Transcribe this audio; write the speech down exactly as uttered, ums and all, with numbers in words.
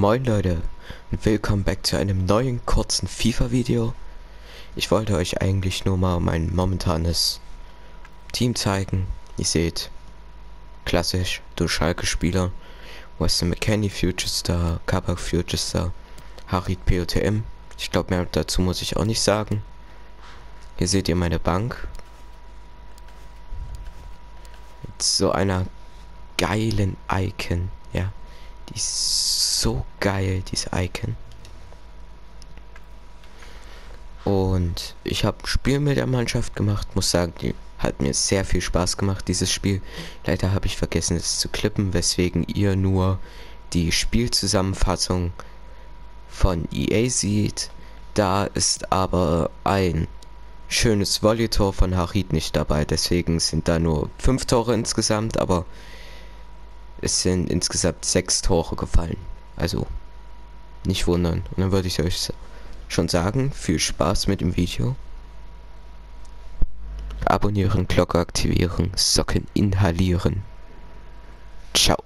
Moin Leute und willkommen back zu einem neuen kurzen FIFA-Video. Ich wollte euch eigentlich nur mal mein momentanes Team zeigen. Ihr seht, klassisch, du Schalke-Spieler, Weston McKennie, Future Star, Kabak, Future Star, Harit, P O T M. Ich glaube, mehr dazu muss ich auch nicht sagen. Hier seht ihr meine Bank. Mit so einer geilen Icon, ja. Die ist so geil, diese Icon. Und ich habe ein Spiel mit der Mannschaft gemacht. Muss sagen, die hat mir sehr viel Spaß gemacht, dieses Spiel. Leider habe ich vergessen, es zu klippen, weswegen ihr nur die Spielzusammenfassung von E A seht. Da ist aber ein schönes Volley-Tor von Harit nicht dabei. Deswegen sind da nur fünf Tore insgesamt, aber es sind insgesamt sechs Tore gefallen. Also nicht wundern. Und dann würde ich euch schon sagen, viel Spaß mit dem Video. Abonnieren, Glocke aktivieren, Socken inhalieren. Ciao.